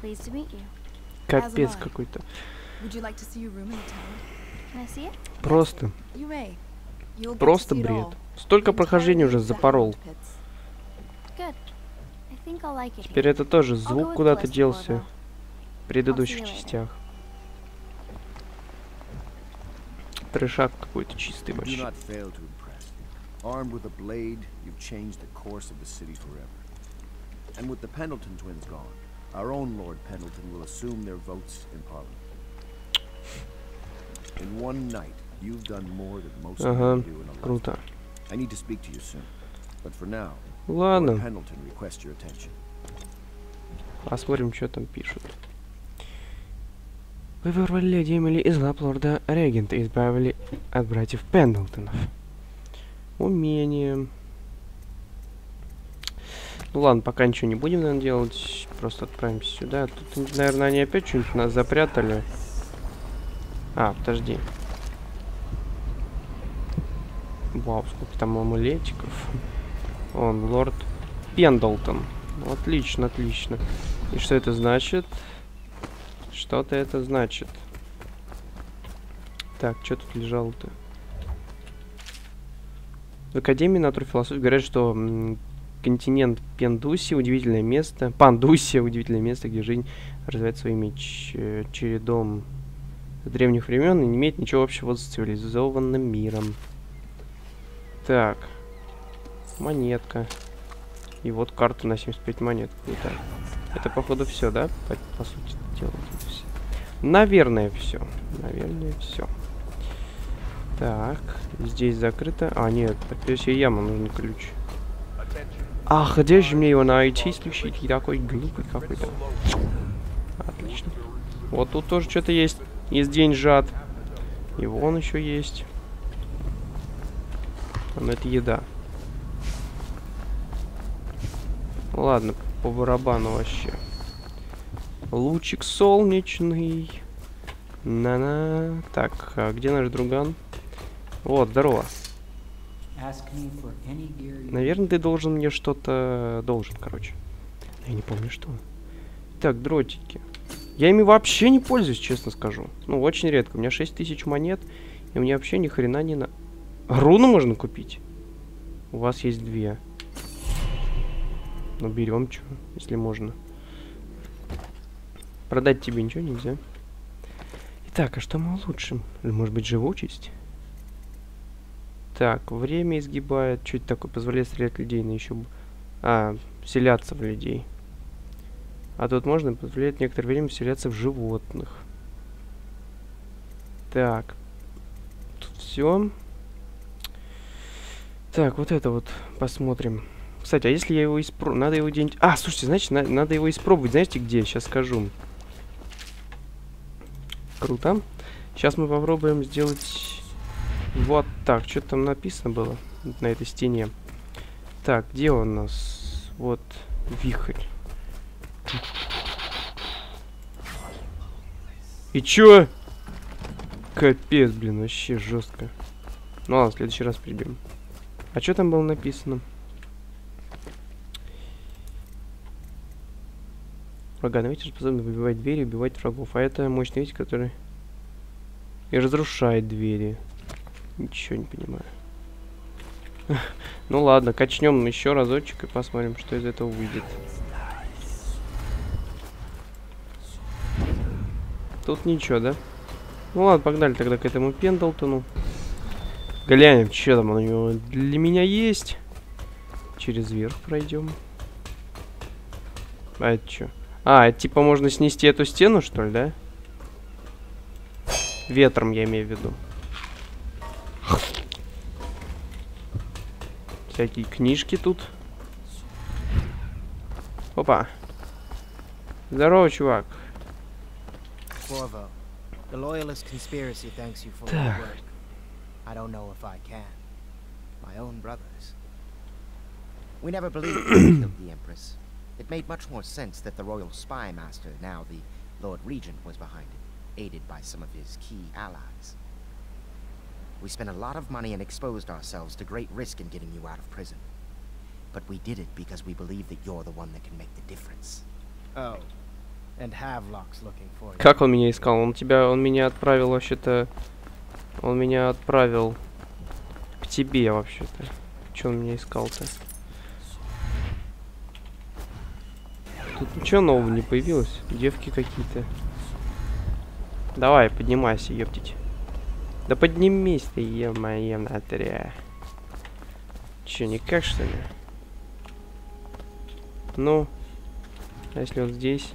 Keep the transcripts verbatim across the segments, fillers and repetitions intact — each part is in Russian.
Капец какой-то. Просто. Просто бред. Столько прохождений уже запорол. Теперь это тоже звук куда-то делся в предыдущих частях. Трешак какой-то чистый вообще. Armed with a blade, you've changed the course of the city forever. And with the Pendleton twins gone, our own Lord Pendleton will assume their votes in Parliament. In one night, you've done more than most people do in a круто. I need to speak to you soon. But for now, Ладно. Lord Pendleton requests your attention. Посмотрим, что там пишут. Вы вырвали леди Эмили из лап лорда Регента и избавили от братьев Пендлтонов. Умение. Ну ладно, пока ничего не будем, наверное, делать. Просто отправимся сюда. Тут, наверное, они опять что-нибудь нас запрятали. А, подожди. Вау, сколько там амулетиков. Он, лорд Пендлтон. Отлично, отлично. И что это значит? Что-то это значит. Так, что тут лежало-то? В Академии натурфилософии говорят, что м, континент Пендусия удивительное место. Пандусия удивительное место, где жизнь развивается своими чередом с древних времен и не имеет ничего общего с цивилизованным миром. Так. Монетка. И вот карта на семьдесят пять монет. Круто. Это, походу, все, да? По, по сути дела. Все. Наверное, все. Наверное, все. Так, здесь закрыто. А, нет, опять яма, нужен ключ. Ах, где же мне его найти? Слушайте, такой глупый какой-то. Отлично. Вот тут тоже что-то есть. Есть деньжат. И вон еще есть. Но это еда. Ладно, по барабану вообще. Лучик солнечный. На-на. Так, а где наш друган? Вот, здорово. Наверное, ты должен мне что-то... Должен, короче. Я не помню, что. Так, дротики. Я ими вообще не пользуюсь, честно скажу. Ну, очень редко. У меня шесть тысяч монет, и мне вообще ни хрена не на... Руну можно купить? У вас есть две. Ну, берем, что, если можно. Продать тебе ничего нельзя. Итак, а что мы улучшим? Может быть, живучесть? Так, время изгибает. Что это такое? Позволяет стрелять людей на еще... А, вселяться в людей. А тут можно позволяет некоторое время вселяться в животных. Так. Тут все. Так, вот это вот посмотрим. Кстати, а если я его испробую? Надо его где-нибудь... А, слушайте, значит, на надо его испробовать. Знаете где? Сейчас скажу. Круто. Сейчас мы попробуем сделать... Вот так. Что там написано было на этой стене? Так, где он у нас? Вот, вихрь. И чё? Капец, блин, вообще жестко. Ну ладно, в следующий раз придем. А что там было написано? Ураганный ветер способен выбивать двери и убивать врагов. А это мощный ветер, который и разрушает двери. Ничего не понимаю. Ну ладно, качнем еще разочек и посмотрим, что из этого выйдет. Тут ничего, да? Ну ладно, погнали тогда к этому Пендлтону. Глянем, что там у него для меня есть. Через верх пройдем. А это что? А, это типа можно снести эту стену, что ли, да? Ветром я имею в виду. Всякие книжки тут. Опа. Здорово, чувак. Так. I don't know if I can. My own brothers. We never believed we killed the Empress. It made much more sense that the royal spy master, now the Lord Regent, was behind it, aided by some of his key allies. We spent a lot of money and exposed ourselves to great risk in getting you out of prison. But we did it because we believe that you're the one that can make the difference. Oh. And Havelock's looking for you. Как он меня искал? Он тебя, он меня отправил вообще-то... Он меня отправил к тебе вообще-то. Че он меня искал-то? Тут ничего нового не появилось. Девки какие-то. Давай, поднимайся, ёптить. Да поднимись ты, е-моё, натря. Че, никак, что ли? Ну, а если он здесь?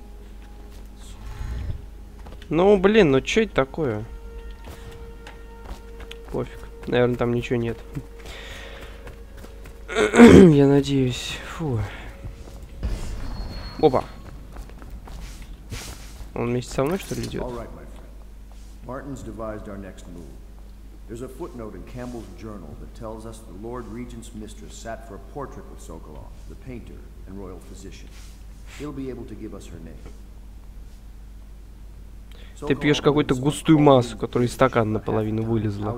Ну, блин, ну что это такое? Пофиг. Наверное, там ничего нет. Я надеюсь. Фу. Опа. Он вместе со мной, что ли, идет? All right, my friend. Martin's devised our next move. There's a footnote in Campbell's journal that tells us the Lord Regent's mistress sat for a portrait with Sokolov, the painter and royal physician. He'll be able to give us her name. Ты пьешь какую-то густую массу, которая из стакана наполовину вылезла.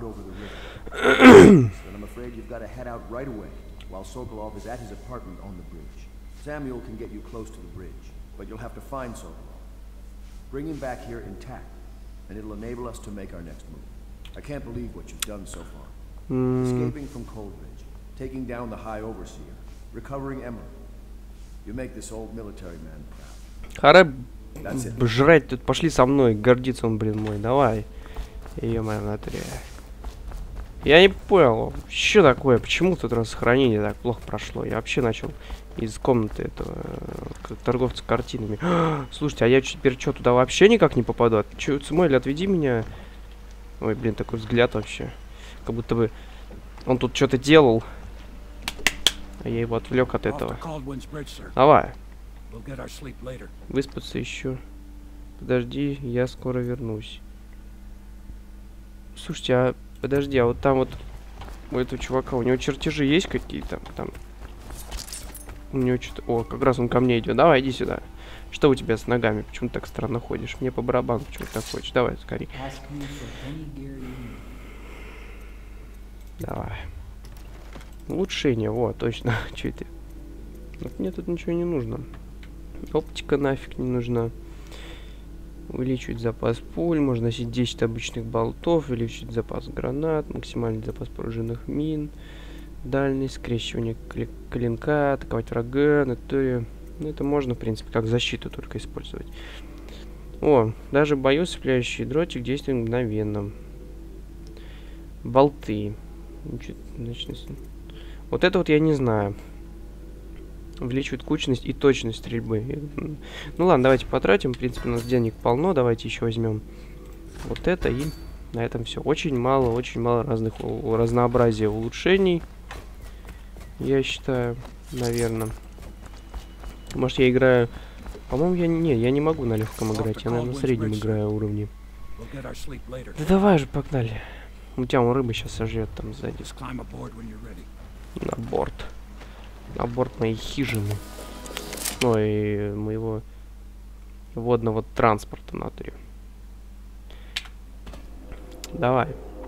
I'm afraid you've got to head out right away while Sokolov is at his apartment on the bridge. Samuel can get you close to the bridge, but you'll have to find Sokolov. Bring him back here intact, and it'll enable us to make our next move. I can't believe what you've done so far. Mm. Escaping from Coldridge, taking down the High Overseer, recovering Emily. You make this old military man proud. Харе жрать тут, пошли со мной, гордится он, блин, мой, давай. Ё-моё, натрия. Я не понял, что такое, почему тут сохранение так плохо прошло. Я вообще начал из комнаты этого э, торговца картинами. Слушайте, а я теперь что, туда вообще никак не попаду? Че, Цимойль, отведи меня. Ой, блин, такой взгляд вообще. Как будто бы он тут что-то делал, а я его отвлек от этого. Давай. Выспаться еще. Подожди, я скоро вернусь. Слушайте, а подожди, а вот там вот у этого чувака, у него чертежи есть какие-то? Там у него что-то... О, как раз он ко мне идет. Давай, иди сюда. Что у тебя с ногами? Почему ты так странно ходишь? Мне по барабану, почему ты так ходишь? Давай, скорее. Давай. Улучшение, вот, точно. Че это? Вот мне тут ничего не нужно. Оптика нафиг не нужна. Увеличивать запас пуль. Можно носить десять обычных болтов. Увеличить запас гранат. Максимальный запас пружинных мин. Дальность. Скрещивание клинка. Атаковать врага. На то... Ну, это можно, в принципе, как защиту только использовать. О, даже в бою цепляющий дротик действует мгновенно. Болты. Вот это вот я не знаю. Увеличивает кучность и точность стрельбы. Ну ладно, давайте потратим. В принципе, у нас денег полно. Давайте еще возьмем вот это. И на этом все. Очень мало, очень мало разных разнообразия улучшений. Я считаю, наверное. Может, я играю... По-моему, я не, я не могу на легком играть. Я, наверное, на среднем играю уровне. Да давай же, погнали. У тебя он рыбы сейчас сожрет там сзади. На борт. На борт моей хижины. Ой, моего водного транспорта натрию. Давай.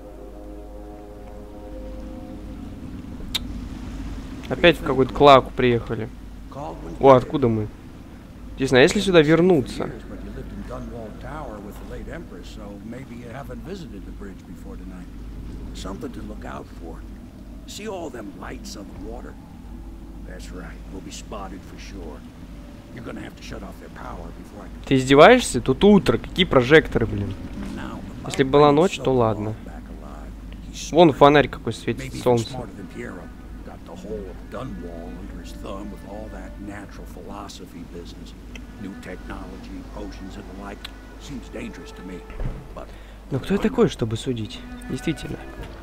Опять в какую-то клаку приехали. О, откуда мы? Интересно, а если сюда вернуться? Ты издеваешься? Тут утро, какие прожекторы, блин. Если бы была ночь, то ладно. Вон фонарь какой светит, солнце. Но кто я такой, чтобы судить? Действительно.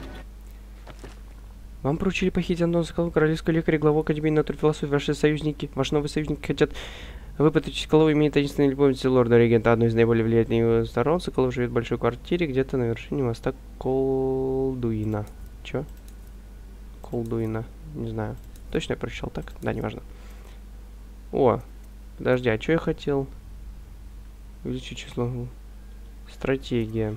Вам поручили похитить Антона Соколова, королевского лекаря, главу Академии натурфилософии. Ваши союзники, ваши новые союзники хотят выпытать Соколова, имеет таинственную любовницу лорда регента, одной из наиболее влиятельных сторон. Соколов живет в большой квартире, где-то на вершине моста Колдуина. Чё? Колдуина. Не знаю. Точно я прочитал так? Да, неважно. О, подожди, а что я хотел? Увеличить число. Стратегия.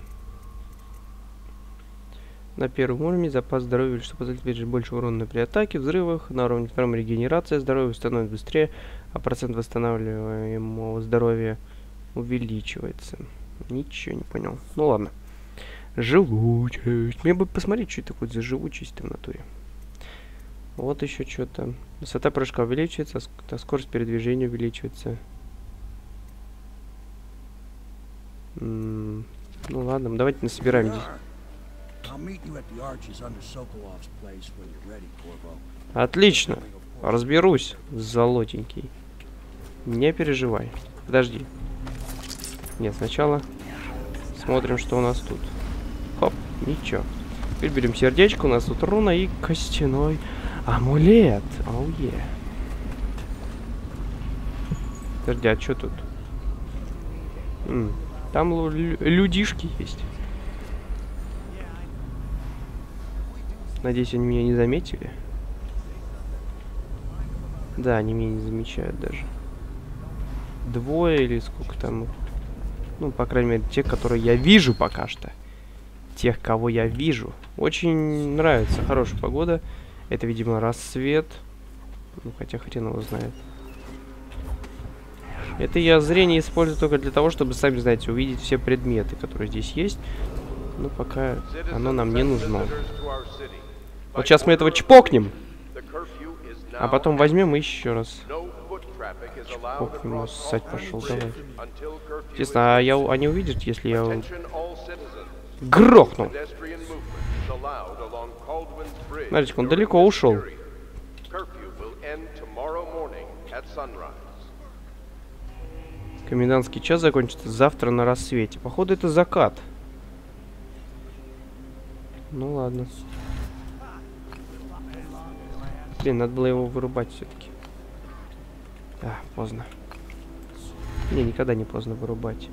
На первом уровне запас здоровья, что позволит выдержать больше урона при атаке, взрывах. На уровне втором регенерация здоровья становится быстрее, а процент восстанавливаемого здоровья увеличивается. Ничего не понял. Ну ладно. Живучесть. Мне бы посмотреть, что это такое за живучесть в натуре. Вот еще что-то. Высота прыжка увеличивается, а скорость передвижения увеличивается. М-м, ну ладно, давайте насобираем здесь. Отлично. Разберусь, золотенький. Не переживай. Подожди. Нет, сначала смотрим, что у нас тут. Хоп, ничего. Теперь берем сердечко, у нас тут руна и костяной амулет. Оу е. Подожди, а что тут? М, там людишки есть. Надеюсь, они меня не заметили. Да, они меня не замечают даже. Двое или сколько там. Ну, по крайней мере, те, которые я вижу пока что. Тех, кого я вижу. Очень нравится. Хорошая погода. Это, видимо, рассвет. Ну, хотя хрен его знает. Это я зрение использую только для того, чтобы, сами знаете, увидеть все предметы, которые здесь есть. Но пока оно нам не нужно. Вот сейчас мы этого чпокнем. А потом возьмем еще раз. Чпокнем, ссать пошел, давай. Честно, а я, они увидят, если я грохну. Смотрите, он далеко ушел. Комендантский час закончится завтра на рассвете. Походу, это закат. Ну ладно. Блин, надо было его вырубать все-таки. А, поздно. Не, никогда не поздно вырубать.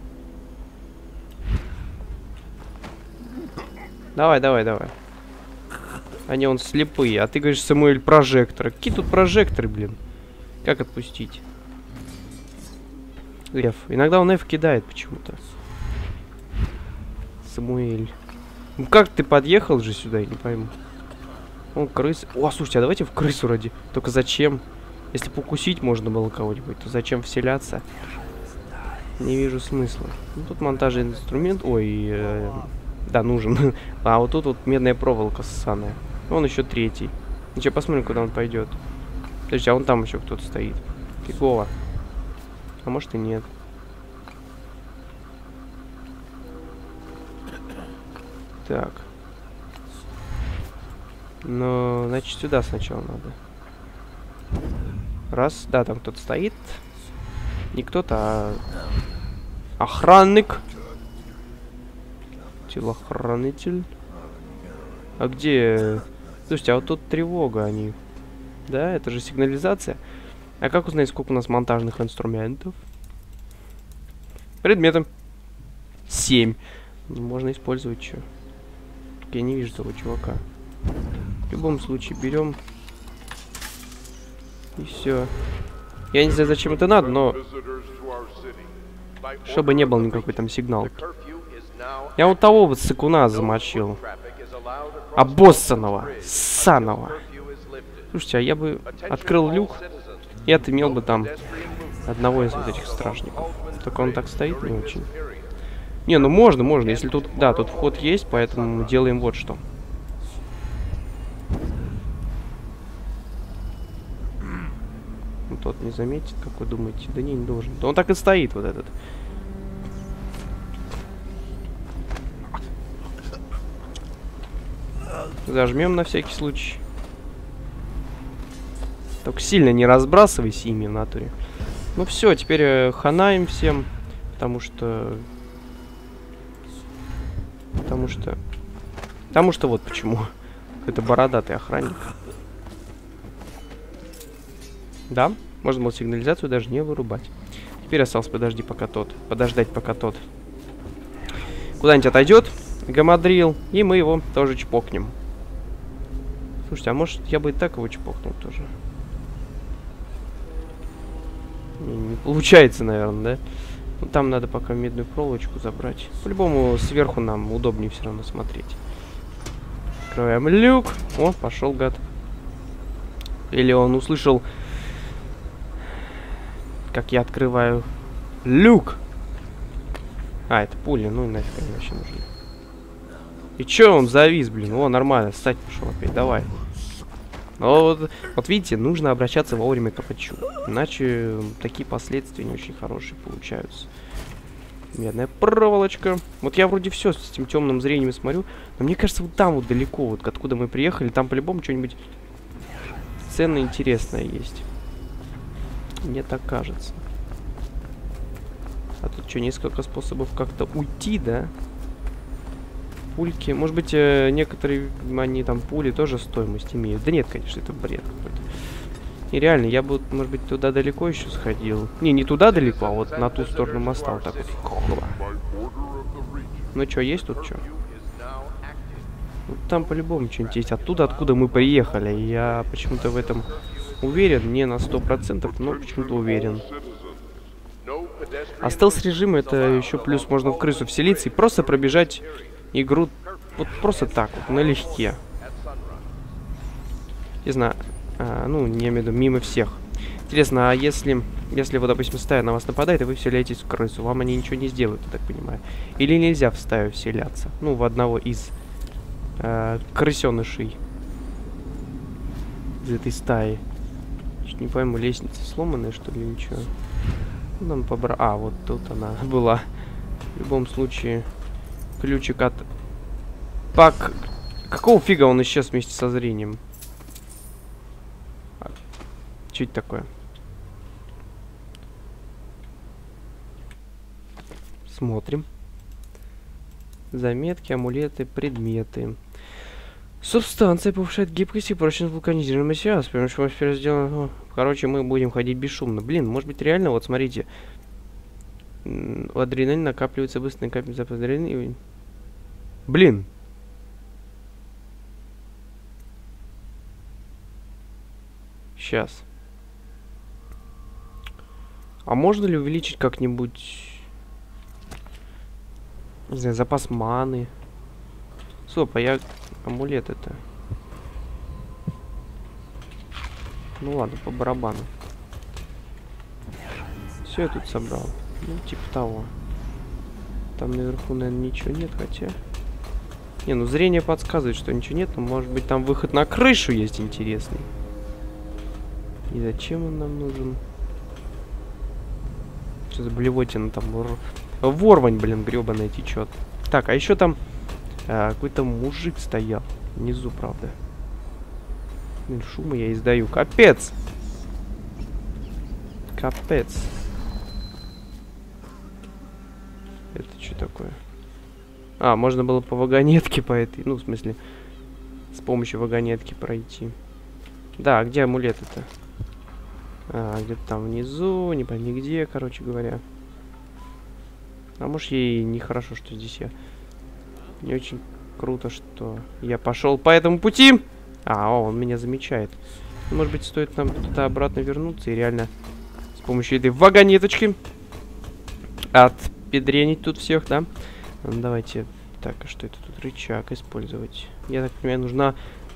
Давай, давай, давай. Они он слепые. А ты говоришь, Самуэль, прожекторы. Какие тут прожекторы, блин? Как отпустить? F. Иногда он F кидает почему-то. Самуэль. Ну как ты подъехал же сюда, я не пойму. Он крыс. О, слушайте, а давайте в крысу ради. Только зачем? Если покусить можно было кого-нибудь, то зачем вселяться? Не вижу смысла. Ну, тут монтажный инструмент. Ой, э, да, нужен. А вот тут вот медная проволока ссаная. Вон еще третий. Ну, сейчас посмотрим, куда он пойдет. Подожди, а вон там еще кто-то стоит. Фигово. А может и нет. Так. Ну, значит, сюда сначала надо. Раз, да, там кто-то стоит. Не кто-то, а охранник. Телохранитель. А где? Слушайте, а вот тут тревога, они. Да, это же сигнализация. А как узнать, сколько у нас монтажных инструментов? Предметы. Семь. Можно использовать что? Я не вижу того чувака. В любом случае, берем. И все. Я не знаю, зачем это надо, но чтобы не был никакой там сигнал. Я вот того вот сыкуна замочил. Обоссанного. Ссаного. Слушайте, а я бы открыл люк и отымел бы там одного из вот этих стражников. Только он так стоит не очень. Не, ну можно, можно. Если тут... Да, тут вход есть, поэтому мы делаем вот что. Тот не заметит, как вы думаете? Да не, не должен. Да он так и стоит, вот этот. Зажмем на всякий случай. Только сильно не разбрасывайся ими в натуре. Ну все, теперь э, хана им всем. Потому что... Потому что... Потому что вот почему. Это бородатый охранник. Да? Можно было сигнализацию даже не вырубать. Теперь осталось подожди, пока тот. Подождать, пока тот куда-нибудь отойдет. Гамадрил. И мы его тоже чпокнем. Слушайте, а может я бы и так его чпокнул тоже? Не, не получается, наверное, да? Ну, там надо пока медную проволочку забрать. По-любому сверху нам удобнее все равно смотреть. Открываем люк. О, пошел гад. Или он услышал, как я открываю люк. А, это пули, ну и нафиг они вообще нужны. И чё он завис, блин? О, нормально, встать пошел опять, давай. Вот, вот видите, нужно обращаться вовремя к Апачу. Иначе такие последствия не очень хорошие получаются. Медная проволочка. Вот я вроде все с этим темным зрением смотрю. Но мне кажется, вот там вот далеко, вот откуда мы приехали, там по-любому что-нибудь ценное, интересное есть. Мне так кажется. А тут что, несколько способов как-то уйти, да? Пульки. Может быть, э, некоторые они там пули тоже стоимость имеют. Да нет, конечно, это бред какой-то. И реально, я бы, может быть, туда далеко еще сходил. Не, не туда далеко, а вот на ту сторону моста вот так вот. Хова. Ну что, есть тут что? Вот там по-любому что-нибудь есть. Оттуда, откуда мы приехали. Я почему-то в этом уверен. Не на сто процентов, но почему-то уверен. А стелс-режим — это еще плюс можно в крысу вселиться и просто пробежать игру вот просто так вот, налегке. Не знаю, а, ну, не имею в виду, мимо всех. Интересно, а если, если вот, допустим, стая на вас нападает, и вы вселяетесь в крысу, вам они ничего не сделают, я так понимаю? Или нельзя в стаю вселяться? Ну, в одного из э, крысенышей из этой стаи. Чуть не пойму, лестница сломанная, что ли, ничего? Нам побра... А, вот тут она была. В любом случае, ключик от... Пак... Какого фига он исчез вместе со зрением? А, что это такое? Смотрим. Заметки, амулеты, предметы. Субстанция повышает гибкость и прочность вулканизированного материала. С помощью атмосферы сделано... Короче, мы будем ходить бесшумно. Блин, может быть реально, вот смотрите. У адреналина накапливается быстро, накапливается запас адреналина. Блин. Сейчас. А можно ли увеличить как-нибудь... Не знаю, запас маны? Стоп, а я... Амулет это. Ну ладно, по барабану. Все я тут собрал. Ну, типа того. Там наверху, наверное, ничего нет, хотя... Не, ну зрение подсказывает, что ничего нет, но может быть там выход на крышу есть интересный. И зачем он нам нужен? Что за блевотина там? Ворвань, блин, гребаная течет. Так, а еще там а, какой-то мужик стоял. Внизу, правда. Блин, шума я издаю. Капец! Капец. Это что такое? А, можно было по вагонетке по этой. Ну, в смысле, с помощью вагонетки пройти. Да, а где амулет это? А, где-то там внизу, не пойми где, короче говоря. А может, ей нехорошо, что здесь я. Не очень круто, что я пошел по этому пути. А, о, он меня замечает. Может быть, стоит нам туда обратно вернуться и реально с помощью этой вагонеточки отпедренить тут всех, да? Ну, давайте. Так, а что это тут? Рычаг использовать. Я так понимаю, нужна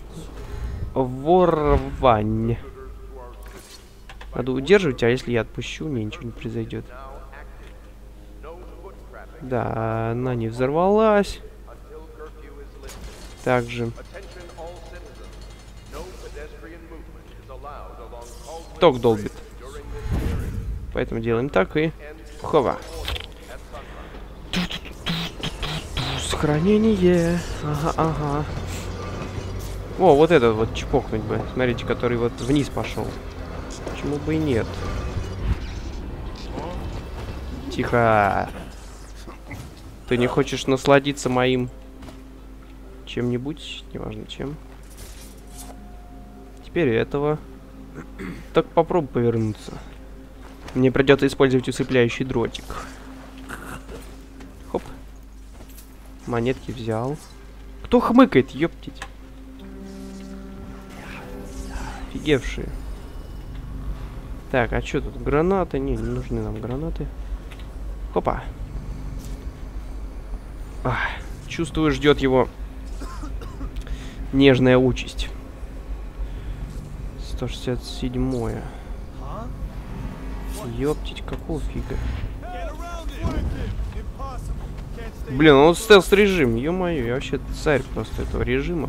ворвань. Надо удерживать, а если я отпущу, мне ничего не произойдет. Да, она не взорвалась. Также. Ток долбит. Поэтому делаем так и... Хова. Сохранение. Ага, ага. О, вот этот вот чпокнуть бы. Смотрите, который вот вниз пошел. Почему бы и нет? Тихо. Ты не хочешь насладиться моим чем-нибудь? Неважно чем. Теперь этого. Так попробуй повернуться. Мне придется использовать усыпляющий дротик. Хоп. Монетки взял. Кто хмыкает, ёптить? Офигевшие. Так, а что тут? Гранаты? Не, не нужны нам гранаты. Хопа. Ах, чувствую, ждет его нежная участь. сто шестьдесят седьмое. Ёптить, какого фига? Блин, ну вот стелс-режим, ё-моё, я вообще царь просто этого режима.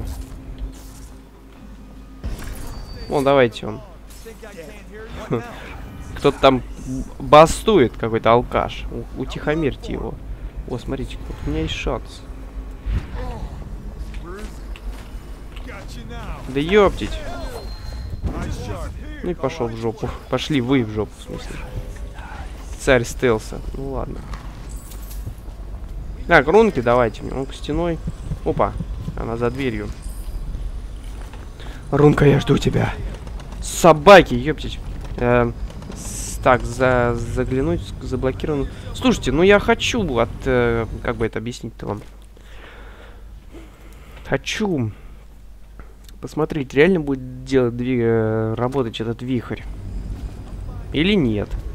Вон, давайте он. Кто-то там бастует, какой-то алкаш. У Утихомирьте его. О, смотрите, у меня есть шанс. Да ёптить. Ну и пошел в жопу. Пошли вы в жопу, в смысле. Царь стелса. Ну ладно. Так, рунки давайте мне. Он к стеной. Опа. Она за дверью. Рунка, я жду тебя. Собаки, ёптить. Э, с, так, за, заглянуть, заблокирован. Слушайте, ну я хочу от... Э, как бы это объяснить-то вам? Хочу посмотреть, реально будет делать, двиг... работать этот вихрь. Или нет.